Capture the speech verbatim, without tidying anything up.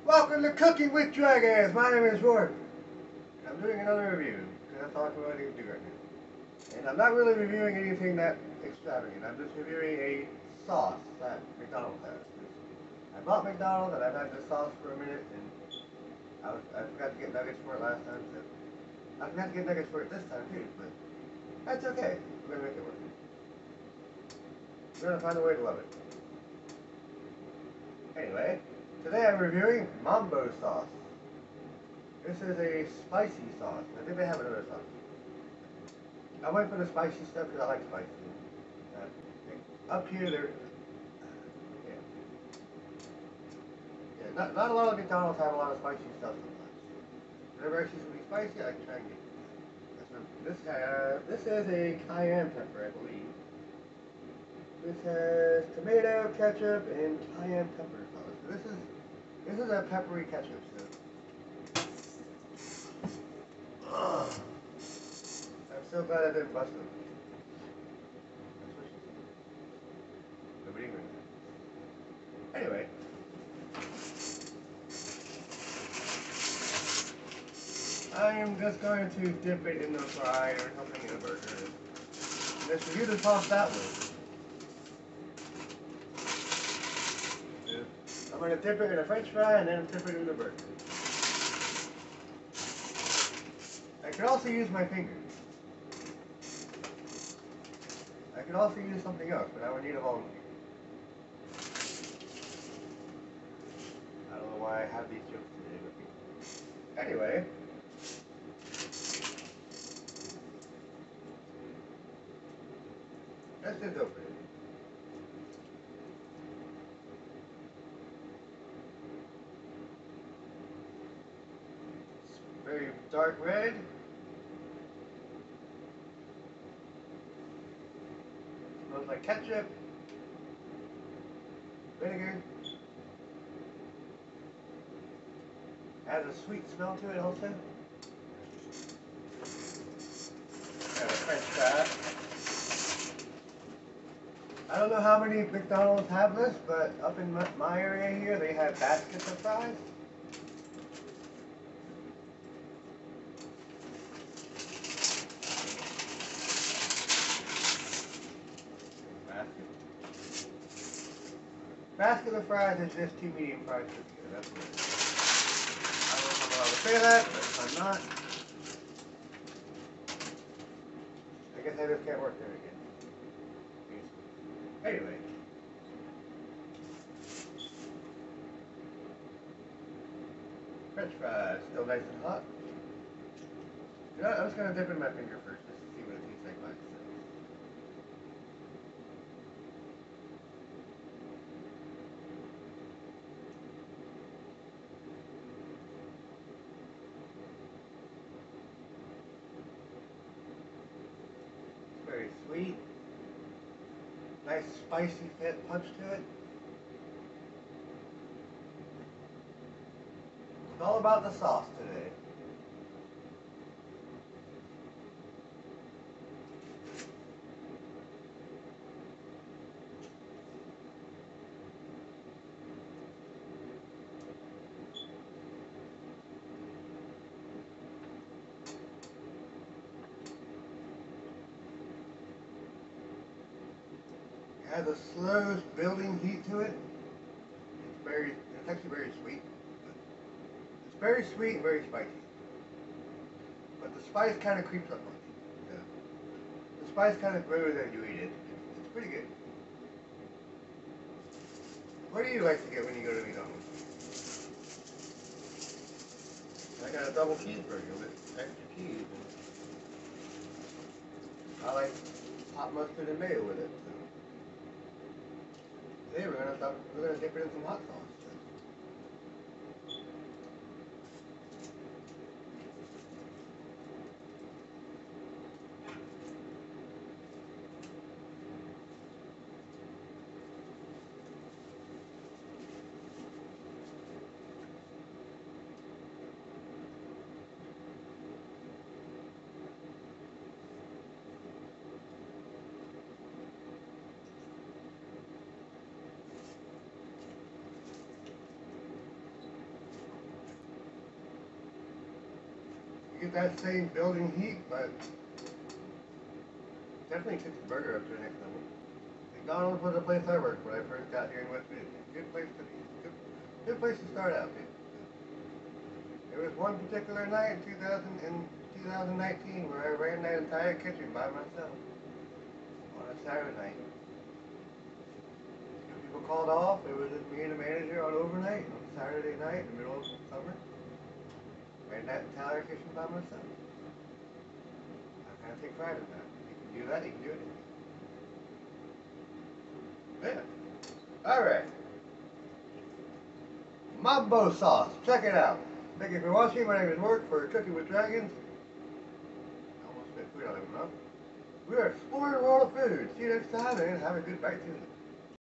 Welcome to Cooking with Dragons. My name is Roy. I'm doing another review because that's all I can really do right now. And I'm not really reviewing anything that extravagant. I'm just reviewing a sauce that McDonald's has. I bought McDonald's and I've had this sauce for a minute, and I, was, I forgot to get nuggets for it last time, so I forgot to get nuggets for it this time too. But that's okay. We're gonna make it work. We're gonna find a way to love it. Anyway. Today I'm reviewing Mambo Sauce. This is a spicy sauce. I think they have another sauce. I went for the spicy stuff because I like spicy. Uh, up here, they're yeah, yeah. Not not a lot of McDonald's have a lot of spicy stuff sometimes. Whenever I see something spicy, I try and get it. That's what, this uh, this is a cayenne pepper, I believe. This has tomato, ketchup, and cayenne pepper sauce. So this is This is a peppery ketchup, so. Ugh. I'm so glad I didn't bust them. That's what she said. Nobody heard that. Anyway. I am just going to dip it in the fry or something in a burger. And just review the sauce that way. I'm going to dip it in a french fry and then dip it in the burger. I could also use my finger. I could also use something else, but I would need a volunteer. I don't know why I have these jokes today with me. Anyway. Let's just open it. Very dark red. Smells like ketchup, vinegar. Has a sweet smell to it also. Got a french fry. I don't know how many McDonald's have this, but up in my, my area here, they have baskets of fries. Basket of fries is just two medium fries put together. That's what it is. I don't know if I'm allowed to say that, but if I'm not, I guess I just can't work there again. Anyway. French fries, still nice and hot. You know what, I'm just going to dip in my finger first just to see what it tastes like by itself. Very sweet. Nice spicy fit punch to it. It's all about the sauce today. It has a slow building heat to it. It's very, it's actually very sweet. It's very sweet and very spicy. But the spice kind of creeps up on you. So the spice kind of grows as you eat it. It's, it's pretty good. What do you like to get when you go to McDonald's? I got a double cheeseburger with extra cheese. I like hot mustard and mayo with it. So. Today we're gonna stop, we're gonna dip it in some hot sauce. get that same building heat, but definitely took the burger up to the next level. McDonald's was a place I worked when I first got here in West Virginia. Good place to be. Good, good place to start out. There was one particular night in two thousand in two thousand nineteen where I ran that entire kitchen by myself on a Saturday night. Two people called off. It was just me and the manager on overnight on Saturday night in the middle of summer. Ran that entire kitchen by myself. I kind of take pride in that. You can do that. You can do it. Yeah. All right. Mambo Sauce. Check it out. Thank you for watching. My name is Mark for Cooking with Dragons. I almost spit food out of my mouth. We are exploring the world of food. See you next time and have a good bite too.